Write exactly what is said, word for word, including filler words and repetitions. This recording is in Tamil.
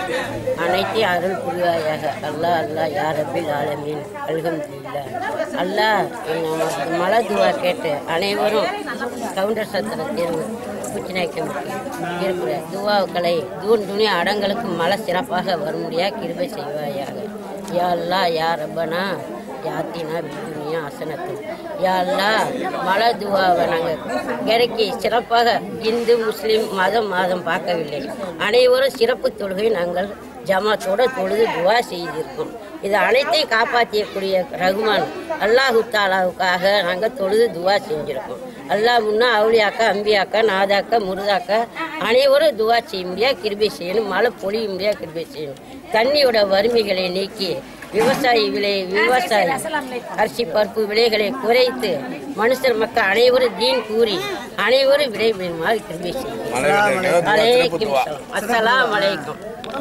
அனைத்தையும் அருள் புரிவாயாக. அல்லாஹ் அல்லாஹ் யா ரப்பில் ஆலமீன். அல்ஹம்துலில்லாஹ். அல்லாஹ் மழை துவா கேட்டு அனைவரும் கவுண்டர் சத்திர தேர்வு பூச்சிநாய்க்கம் இருக்கிற துவாக்களை தூண் துணி அடங்களுக்கு மழை சிறப்பாக வரும்படியா கிருபை செய்வாயாக. யா அல்லாஹ் யா ரப்பனா யாத்தினா பிதுனியா அசனத்து. யா அல்லாஹ் மழை துவாவை நாங்கள் கிடைக்கி சிறப்பாக இந்து முஸ்லீம் மதம் மாதம் பார்க்கவில்லை. அனைவரும் சிறப்பு தொழுகை நாங்கள் ஜமாத்தோடு தொழுது துவா செய்திருக்கோம். இது அனைத்தையும் காப்பாற்றியக்கூடிய ரகுமான் அல்லாஹு தாலாவுக்காக நாங்கள் தொழுது துவா செஞ்சுருக்கோம். அல்லாஹ் முன்னா அவுளியாக்கா அம்பியாக்கா நாதாக்கா முருதாக்கா அனைவரும் துவா செய்ய முடியாது கிருபை செய்யணும். மழை பொழிய முடியாது கிருபை செய்யணும். தண்ணியோட வறுமைகளை நீக்கி விவசாயி விலை விவசாயி அரிசி பருப்பு விலைகளை குறைத்து மனுஷர் மக்கள் அனைவரும் தீன் கூறி அனைவரும் விலை பெறுமாறு கிருபை செய்யும். அஸ்ஸலாமு அலைக்கும்.